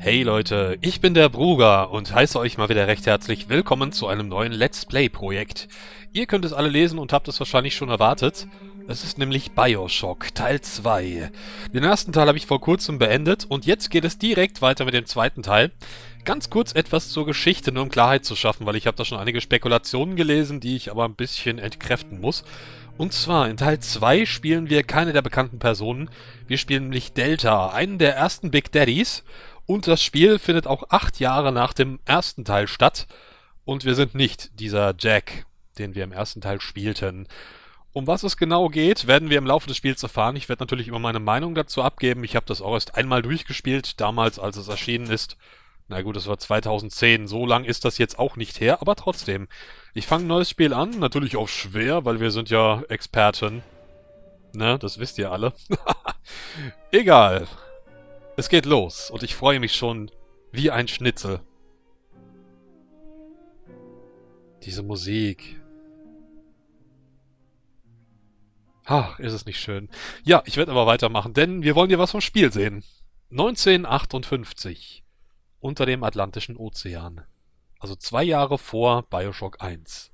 Hey Leute, ich bin der Bruger und heiße euch mal wieder recht herzlich willkommen zu einem neuen Let's Play-Projekt. Ihr könnt es alle lesen und habt es wahrscheinlich schon erwartet. Es ist nämlich BioShock Teil 2. Den ersten Teil habe ich vor kurzem beendet und jetzt geht es direkt weiter mit dem zweiten Teil. Ganz kurz etwas zur Geschichte, nur um Klarheit zu schaffen, weil ich habe da schon einige Spekulationen gelesen, die ich aber ein bisschen entkräften muss. Und zwar in Teil 2 spielen wir keine der bekannten Personen. Wir spielen nämlich Delta, einen der ersten Big Daddies. Und das Spiel findet auch 8 Jahre nach dem ersten Teil statt. Und wir sind nicht dieser Jack, den wir im ersten Teil spielten. Um was es genau geht, werden wir im Laufe des Spiels erfahren. Ich werde natürlich immer meine Meinung dazu abgeben. Ich habe das auch erst einmal durchgespielt, damals als es erschienen ist. Na gut, das war 2010. So lang ist das jetzt auch nicht her, aber trotzdem. Ich fange ein neues Spiel an, natürlich auch schwer, weil wir sind ja Experten. Ne, das wisst ihr alle. Egal. Es geht los und ich freue mich schon wie ein Schnitzel. Diese Musik. Ach, ist es nicht schön. Ja, ich werde aber weitermachen, denn wir wollen ja was vom Spiel sehen. 1958. Unter dem Atlantischen Ozean. Also 2 Jahre vor BioShock 1.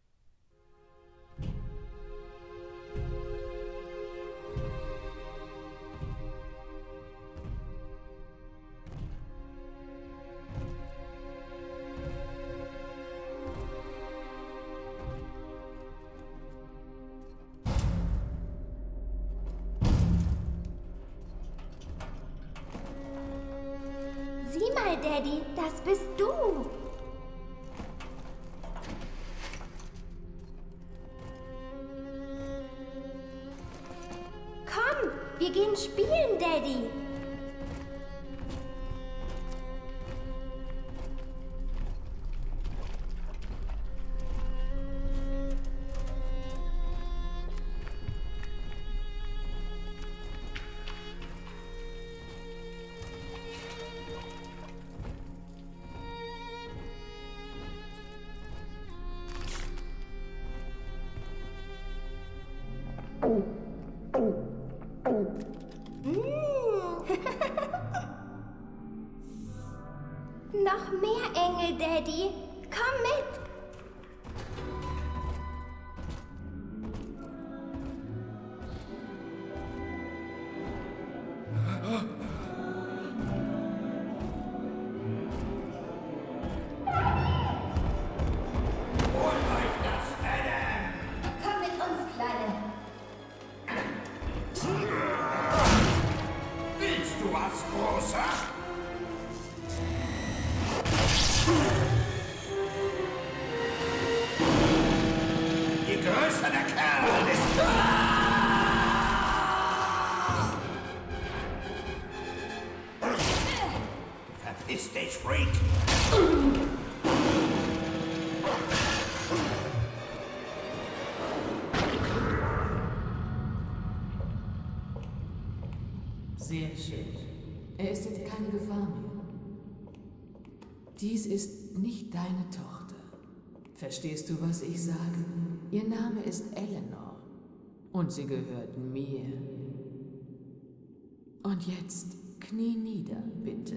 Sieh mal, Daddy, das bist du. Komm, wir gehen spielen, Daddy. Noch mehr Engel, Daddy. Komm mit. Komm mit uns, Kleine. Willst du was, Großer? Je größer der Kerl, desto... Verpiss dich, Freak! Sehr schön. Er ist jetzt keine Gefahr mehr. Dies ist nicht deine Tochter. Verstehst du, was ich sage? Ihr Name ist Eleanor. Und sie gehört mir. Und jetzt knie nieder, bitte.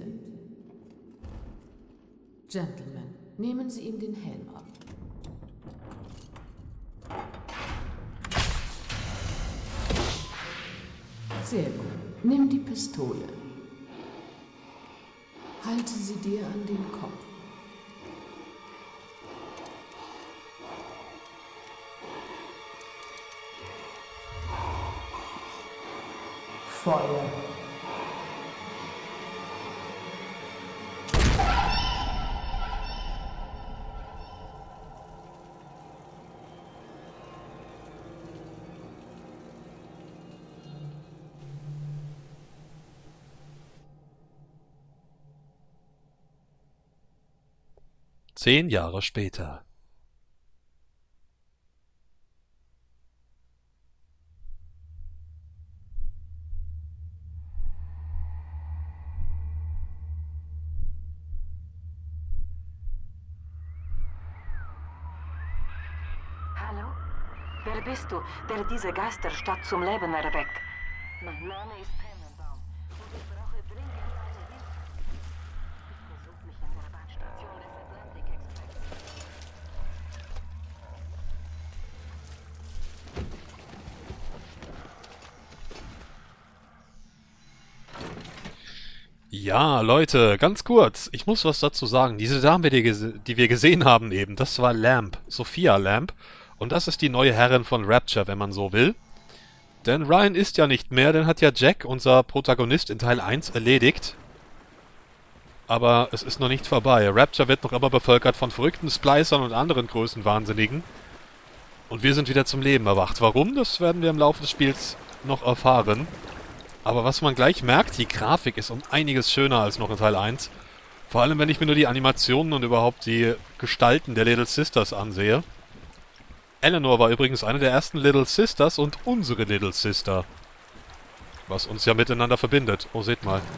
Gentlemen, nehmen Sie ihm den Helm ab. Sehr gut. Nimm die Pistole. Halte sie dir an den Kopf. Feuer. Zehn Jahre später. Hallo? Wer bist du, der diese Geisterstadt zum Leben erweckt? Mein Name ist Tannenbaum und ich brauche dringend deine Hilfe. Ja, Leute, ganz kurz. Ich muss was dazu sagen. Diese Dame, die wir gesehen haben eben, das war Lamb. Sophia Lamb. Und das ist die neue Herrin von Rapture, wenn man so will. Denn Ryan ist ja nicht mehr, den hat ja Jack, unser Protagonist in Teil 1, erledigt. Aber es ist noch nicht vorbei. Rapture wird noch immer bevölkert von verrückten Splicern und anderen Größenwahnsinnigen. Und wir sind wieder zum Leben erwacht. Warum? Das werden wir im Laufe des Spiels noch erfahren. Aber was man gleich merkt, die Grafik ist um einiges schöner als noch in Teil 1. Vor allem, wenn ich mir nur die Animationen und überhaupt die Gestalten der Little Sisters ansehe. Eleanor war übrigens eine der ersten Little Sisters und unsere Little Sister. Was uns ja miteinander verbindet. Oh, seht mal.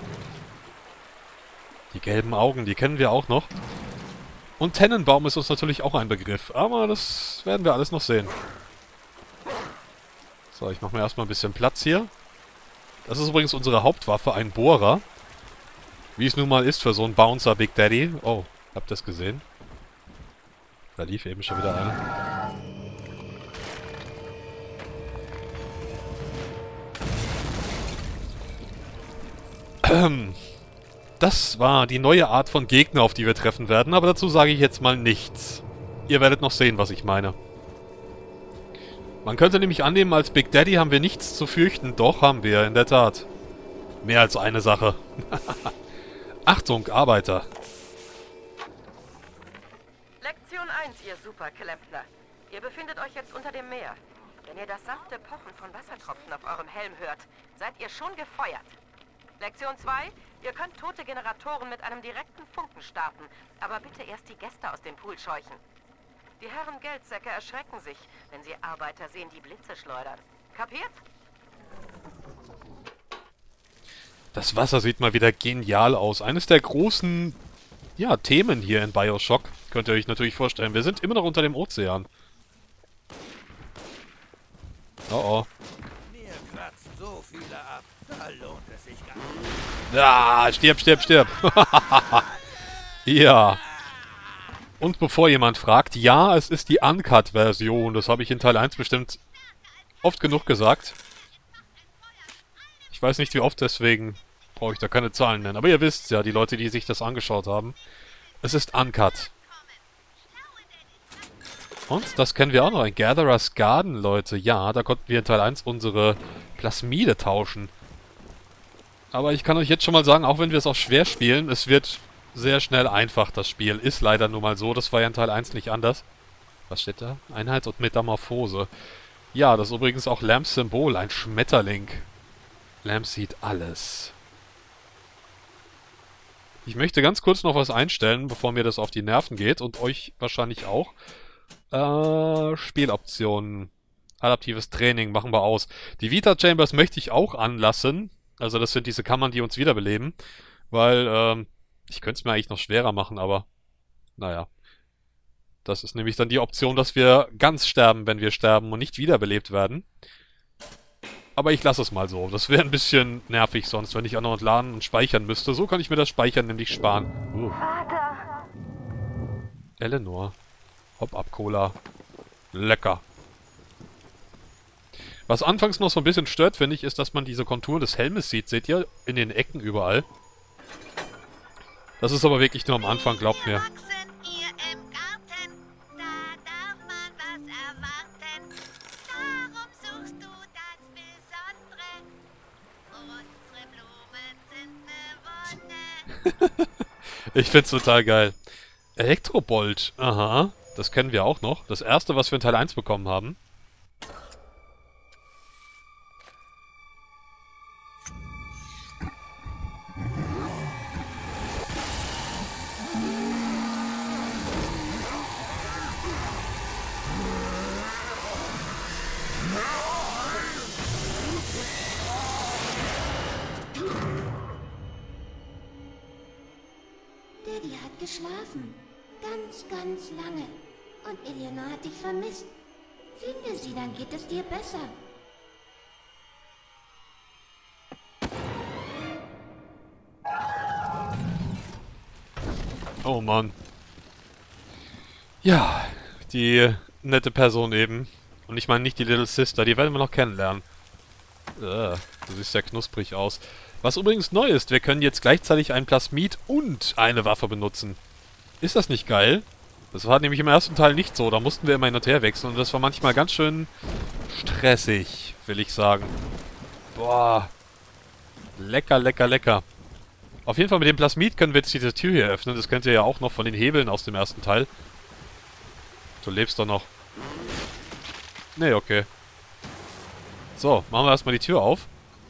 Die gelben Augen, die kennen wir auch noch. Und Tennenbaum ist uns natürlich auch ein Begriff. Aber das werden wir alles noch sehen. So, ich mache mir erstmal ein bisschen Platz hier. Das ist übrigens unsere Hauptwaffe, ein Bohrer. Wie es nun mal ist für so einen Bouncer Big Daddy. Oh, habt ihr das gesehen? Da lief eben schon wieder einer. Das war die neue Art von Gegner, auf die wir treffen werden, aber dazu sage ich jetzt mal nichts. Ihr werdet noch sehen, was ich meine. Man könnte nämlich annehmen, als Big Daddy haben wir nichts zu fürchten. Doch, haben wir, in der Tat. Mehr als eine Sache. Achtung, Arbeiter. Lektion 1, ihr Superklempner. Ihr befindet euch jetzt unter dem Meer. Wenn ihr das sanfte Pochen von Wassertropfen auf eurem Helm hört, seid ihr schon gefeuert. Lektion 2, ihr könnt tote Generatoren mit einem direkten Funken starten, aber bitte erst die Gäste aus dem Pool scheuchen. Die Herren Geldsäcke erschrecken sich, wenn sie Arbeiter sehen, die Blitze schleudern. Kapiert? Das Wasser sieht mal wieder genial aus. Eines der großen, ja, Themen hier in BioShock. Könnt ihr euch natürlich vorstellen. Wir sind immer noch unter dem Ozean. Oh oh. Mir kratzen so viele ab. Da lohnt es sich gar nicht. Ah, stirb, stirb, stirb. Ja. Und bevor jemand fragt, ja, es ist die Uncut-Version. Das habe ich in Teil 1 bestimmt oft genug gesagt. Ich weiß nicht wie oft, deswegen brauche ich da keine Zahlen nennen. Aber ihr wisst ja, die Leute, die sich das angeschaut haben. Es ist Uncut. Und das kennen wir auch noch, ein Gatherer's Garden, Leute. Ja, da konnten wir in Teil 1 unsere Plasmide tauschen. Aber ich kann euch jetzt schon mal sagen, auch wenn wir es auch schwer spielen, es wird sehr schnell einfach, das Spiel. Ist leider nun mal so, das war ja in Teil 1 nicht anders. Was steht da? Einheit und Metamorphose. Ja, das ist übrigens auch Lambs Symbol, ein Schmetterling. Lamb sieht alles. Ich möchte ganz kurz noch was einstellen, bevor mir das auf die Nerven geht und euch wahrscheinlich auch. Spieloptionen. Adaptives Training machen wir aus. Die Vita Chambers möchte ich auch anlassen. Also das sind diese Kammern, die uns wiederbeleben. Weil, ich könnte es mir eigentlich noch schwerer machen, aber naja. Das ist nämlich dann die Option, dass wir ganz sterben, wenn wir sterben und nicht wiederbelebt werden. Aber ich lasse es mal so. Das wäre ein bisschen nervig sonst, wenn ich auch noch entladen und speichern müsste. So kann ich mir das Speichern nämlich sparen. Vater! Eleanor. Hop-Up-Cola. Lecker. Was anfangs noch so ein bisschen stört, finde ich, ist, dass man diese Konturen des Helmes sieht. Seht ihr? In den Ecken überall. Das ist aber wirklich nur am Anfang, glaubt mir. Ich find's total geil. Elektrobolt. Aha. Das kennen wir auch noch. Das erste, was wir in Teil 1 bekommen haben. Daddy hat geschlafen. Ganz, ganz lange. Und Eleanor hat dich vermisst. Finde sie, dann geht es dir besser. Oh Mann. Ja, die nette Person eben. Und ich meine nicht die Little Sister, die werden wir noch kennenlernen. Du siehst ja knusprig aus. Was übrigens neu ist, wir können jetzt gleichzeitig ein Plasmid und eine Waffe benutzen. Ist das nicht geil? Das war nämlich im ersten Teil nicht so, da mussten wir immer hin und her wechseln und das war manchmal ganz schön stressig, will ich sagen. Boah. Lecker, lecker, lecker. Auf jeden Fall mit dem Plasmid können wir jetzt diese Tür hier öffnen. Das kennt ihr ja auch noch von den Hebeln aus dem ersten Teil. Du lebst doch noch. Nee, okay. So, machen wir erstmal die Tür auf.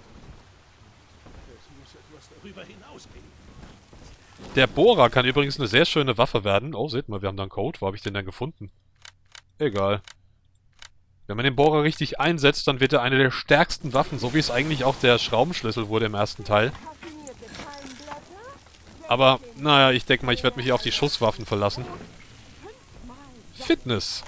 Der Bohrer kann übrigens eine sehr schöne Waffe werden. Oh, seht mal, wir haben da einen Code. Wo habe ich den denn gefunden? Egal. Wenn man den Bohrer richtig einsetzt, dann wird er eine der stärksten Waffen, so wie es eigentlich auch der Schraubenschlüssel wurde im ersten Teil. Aber, naja, ich denke mal, ich werde mich hier auf die Schusswaffen verlassen. Fitness.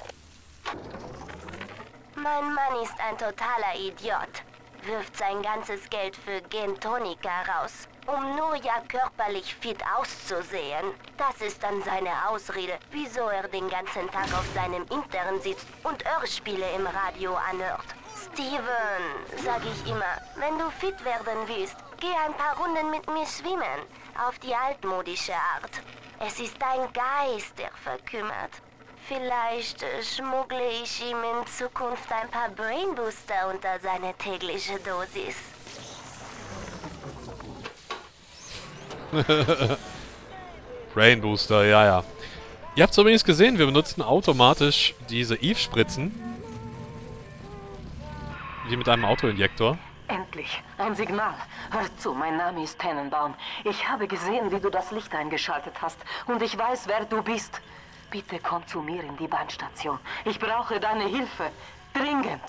Mein Mann ist ein totaler Idiot. Wirft sein ganzes Geld für Gentonika raus, um nur ja körperlich fit auszusehen. Das ist dann seine Ausrede, wieso er den ganzen Tag auf seinem Intern sitzt und Hörspiele im Radio anhört. Steven, sag ich immer, wenn du fit werden willst, geh ein paar Runden mit mir schwimmen. Auf die altmodische Art. Es ist dein Geist, der verkümmert. Vielleicht schmuggle ich ihm in Zukunft ein paar Brainbooster unter seine tägliche Dosis. Brainbooster, ja, ja. Ihr habt es übrigens gesehen, wir benutzen automatisch diese Eve-Spritzen. Wie mit einem Autoinjektor. Endlich, ein Signal. Hör zu, mein Name ist Tannenbaum. Ich habe gesehen, wie du das Licht eingeschaltet hast. Und ich weiß, wer du bist. Bitte komm zu mir in die Bahnstation. Ich brauche deine Hilfe. Dringend.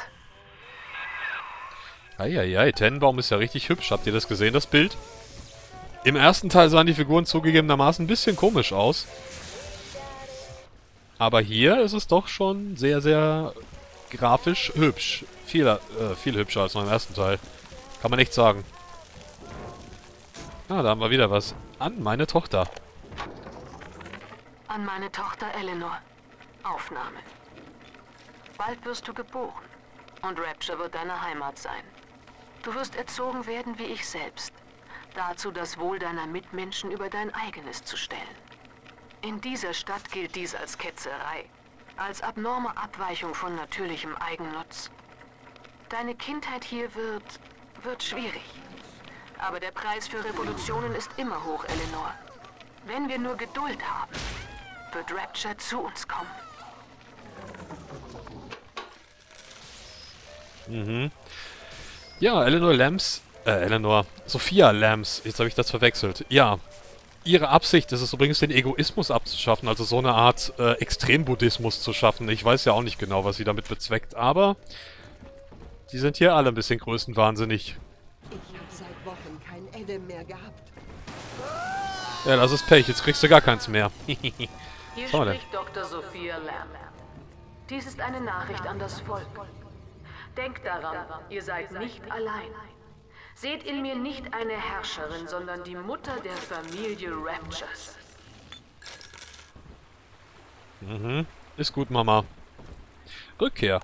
Eieiei, Tannenbaum ist ja richtig hübsch. Habt ihr das gesehen, das Bild? Im ersten Teil sahen die Figuren zugegebenermaßen ein bisschen komisch aus. Aber hier ist es doch schon sehr, sehr grafisch hübsch. Viel hübscher als noch im ersten Teil. Kann man echt sagen. Ah, da haben wir wieder was. An meine Tochter. An meine Tochter Eleanor. Aufnahme. Bald wirst du geboren. Und Rapture wird deine Heimat sein. Du wirst erzogen werden wie ich selbst. Dazu das Wohl deiner Mitmenschen über dein eigenes zu stellen. In dieser Stadt gilt dies als Ketzerei. Als abnorme Abweichung von natürlichem Eigennutz. Deine Kindheit hier wird schwierig. Aber der Preis für Revolutionen ist immer hoch, Eleanor. Wenn wir nur Geduld haben, wird Rapture zu uns kommen. Mhm. Ja, Sophia Lambs, jetzt habe ich das verwechselt. Ja, ihre Absicht ist es übrigens, den Egoismus abzuschaffen, also so eine Art Extrembuddhismus zu schaffen. Ich weiß ja auch nicht genau, was sie damit bezweckt, aber die sind hier alle ein bisschen größenwahnsinnig. Ich habe seit Wochen kein Adam mehr gehabt. Ja, das ist Pech, jetzt kriegst du gar keins mehr. Hier Schau mal spricht Dr. Sophia Lamb. Dies ist eine Nachricht an das Volk. Denkt daran, ihr seid nicht allein. Seht in mir nicht eine Herrscherin, sondern die Mutter der Familie Raptures. Mhm, ist gut, Mama. Rückkehr.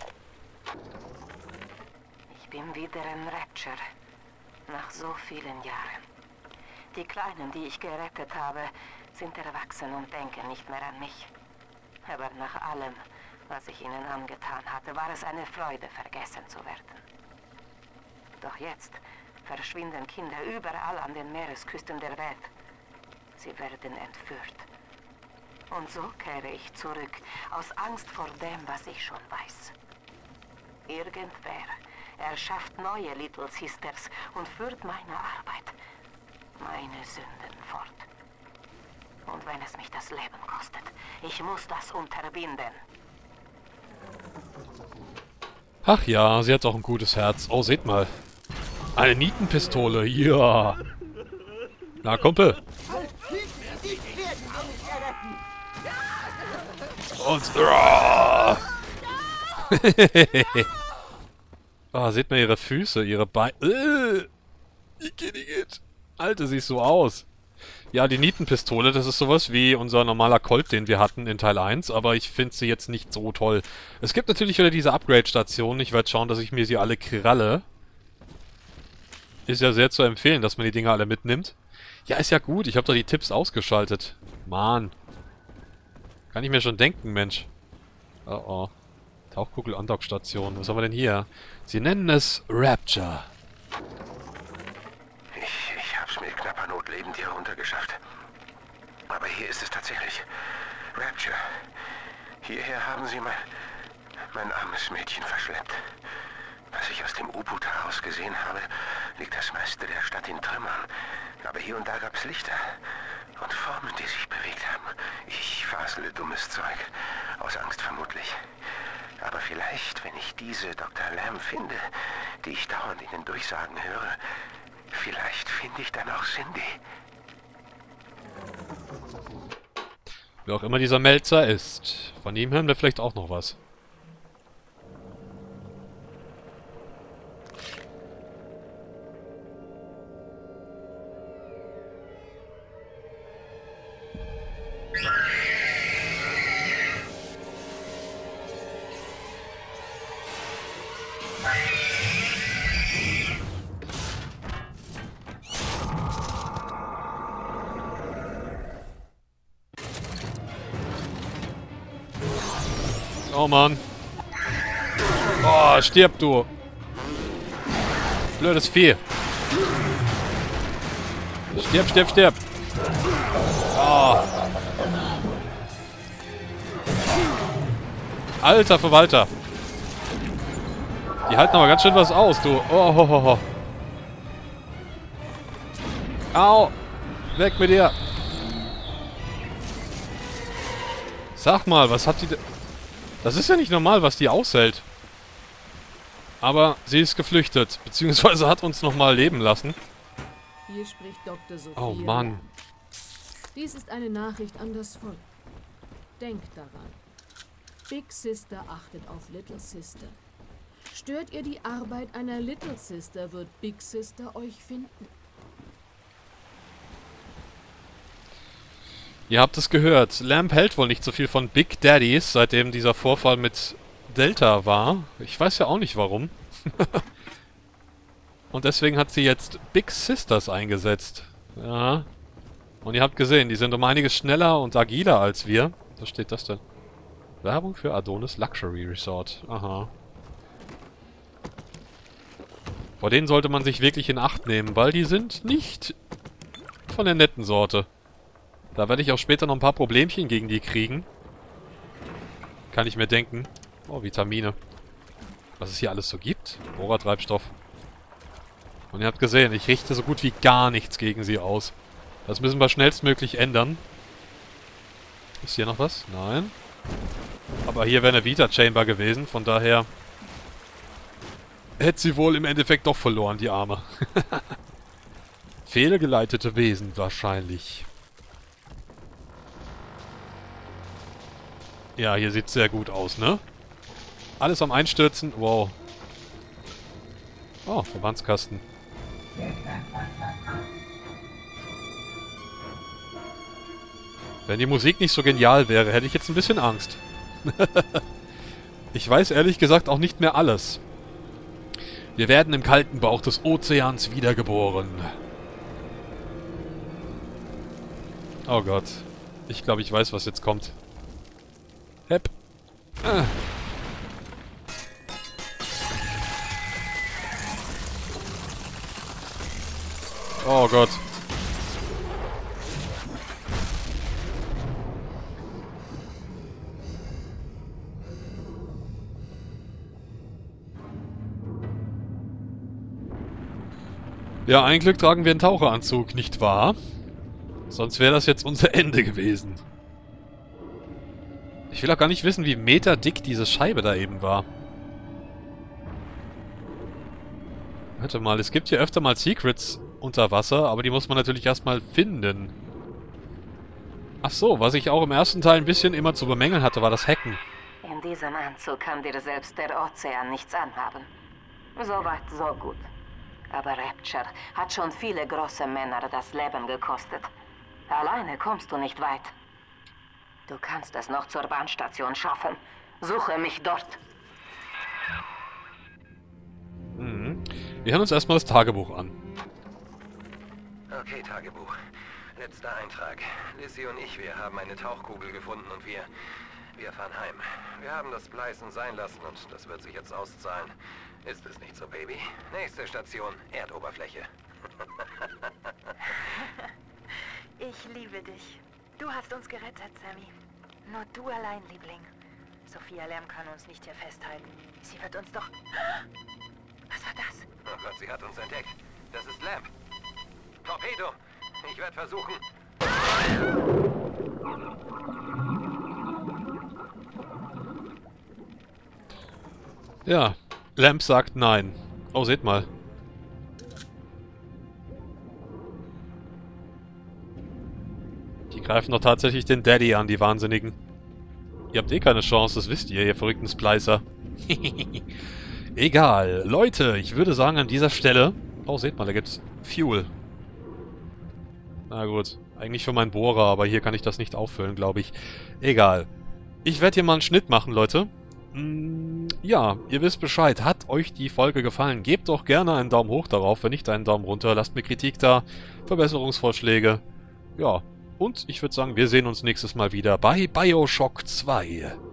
Ich bin wieder in Rapture. Nach so vielen Jahren. Die Kleinen, die ich gerettet habe, sind erwachsen und denken nicht mehr an mich. Aber nach allem, was ich ihnen angetan hatte, war es eine Freude, vergessen zu werden. Doch jetzt verschwinden Kinder überall an den Meeresküsten der Welt. Sie werden entführt. Und so kehre ich zurück, aus Angst vor dem, was ich schon weiß. Irgendwer erschafft neue Little Sisters und führt meine Arbeit, meine Sünden fort. Und wenn es mich das Leben kostet, ich muss das unterbinden. Ach ja, sie hat auch ein gutes Herz. Oh, seht mal. Eine Nietenpistole, ja. Na, Kumpel. Und... Ah, seht mal ihre Füße, ihre Beine. Igitt. Alter, siehst so aus. Ja, die Nietenpistole, das ist sowas wie unser normaler Colt, den wir hatten in Teil 1, aber ich finde sie jetzt nicht so toll. Es gibt natürlich wieder diese Upgrade-Stationen. Ich werde schauen, dass ich mir sie alle kralle. ist ja sehr zu empfehlen, dass man die Dinger alle mitnimmt. Ja, ist ja gut. Ich habe doch die Tipps ausgeschaltet. Mann. Kann ich mir schon denken, Mensch. Oh oh. Tauchkugel-Andockstation. Was haben wir denn hier? Sie nennen es Rapture. Ich hab's mit knapper Not lebend hier runtergeschafft. Aber hier ist es tatsächlich. Rapture. Hierher haben sie mein armes Mädchen verschleppt. Was ich aus dem U-Boot heraus gesehen habe, liegt das meiste der Stadt in Trümmern. Aber hier und da gab's Lichter und Formen, die sich bewegt haben. Ich fasele dummes Zeug. Aus Angst vermutlich. Aber vielleicht, wenn ich diese Dr. Lamb finde, die ich dauernd in den Durchsagen höre, vielleicht finde ich dann auch Cindy. Wer auch immer dieser Melzer ist. Von ihm hören wir vielleicht auch noch was. Oh Mann. Oh, stirb du. Blödes Vieh. Stirb, stirb, stirb. Oh. Alter Verwalter. Die halten aber ganz schön was aus, du. Oh, ho, ho, ho. Au. Weg mit dir. Sag mal, was hat die... Das ist ja nicht normal, was die aushält. Aber sie ist geflüchtet, beziehungsweise hat uns nochmal leben lassen. Hier spricht Dr. Sophia. Oh Mann. Dies ist eine Nachricht an das Volk. Denkt daran. Big Sister achtet auf Little Sister. Stört ihr die Arbeit einer Little Sister, wird Big Sister euch finden. Ihr habt es gehört. Lamb hält wohl nicht so viel von Big Daddies, seitdem dieser Vorfall mit Delta war. Ich weiß ja auch nicht warum. Und deswegen hat sie jetzt Big Sisters eingesetzt. Ja. Und ihr habt gesehen, die sind um einiges schneller und agiler als wir. Was steht das denn? Werbung für Adonis Luxury Resort. Aha. Vor denen sollte man sich wirklich in Acht nehmen, weil die sind nicht von der netten Sorte. Da werde ich auch später noch ein paar Problemchen gegen die kriegen. Kann ich mir denken. Oh, Vitamine. Was es hier alles so gibt. Bohrertreibstoff. Und ihr habt gesehen, ich richte so gut wie gar nichts gegen sie aus. Das müssen wir schnellstmöglich ändern. Ist hier noch was? Nein. Aber hier wäre eine Vita-Chamber gewesen, von daher... hätte sie wohl im Endeffekt doch verloren, die Arme. Fehlgeleitete Wesen wahrscheinlich. Ja, hier sieht es sehr gut aus, ne? Alles am Einstürzen. Wow. Oh, Verbandskasten. Wenn die Musik nicht so genial wäre, hätte ich jetzt ein bisschen Angst. Ich weiß ehrlich gesagt auch nicht mehr alles. Wir werden im kalten Bauch des Ozeans wiedergeboren. Oh Gott. Ich glaube, ich weiß, was jetzt kommt. Hepp. Oh Gott. Ja, ein Glück tragen wir einen Taucheranzug, nicht wahr? Sonst wäre das jetzt unser Ende gewesen. Ich will auch gar nicht wissen, wie meterdick diese Scheibe da eben war. Warte mal, es gibt hier öfter mal Secrets unter Wasser, aber die muss man natürlich erstmal finden. Ach so, was ich auch im ersten Teil ein bisschen immer zu bemängeln hatte, war das Hacken. In diesem Anzug kann dir selbst der Ozean nichts anhaben. Soweit, so gut. Aber Rapture hat schon viele große Männer das Leben gekostet. Alleine kommst du nicht weit. Du kannst es noch zur Bahnstation schaffen. Suche mich dort. Mhm. Wir hören uns erstmal das Tagebuch an. Okay, Tagebuch. Letzter Eintrag. Lizzie und ich, wir haben eine Tauchkugel gefunden und wir fahren heim. Wir haben das Splicen sein lassen und das wird sich jetzt auszahlen. Ist es nicht so, Baby? Nächste Station, Erdoberfläche. Ich liebe dich. Du hast uns gerettet, Sammy. Nur du allein, Liebling. Sophia Lamb kann uns nicht hier festhalten. Sie wird uns doch... Was war das? Oh Gott, sie hat uns entdeckt. Das ist Lamb. Torpedo! Ich werde versuchen... Ja, Lamb sagt nein. Oh, seht mal. Die greifen doch tatsächlich den Daddy an, die Wahnsinnigen. Ihr habt eh keine Chance, das wisst ihr verrückten Splicer. Egal. Leute, ich würde sagen an dieser Stelle... Oh, seht mal, da gibt's Fuel. Na gut, eigentlich für meinen Bohrer, aber hier kann ich das nicht auffüllen, glaube ich. Egal. Ich werde hier mal einen Schnitt machen, Leute. Ja, ihr wisst Bescheid. Hat euch die Folge gefallen? Gebt doch gerne einen Daumen hoch darauf, wenn nicht einen Daumen runter. Lasst mir Kritik da, Verbesserungsvorschläge. Ja, und ich würde sagen, wir sehen uns nächstes Mal wieder bei BioShock 2.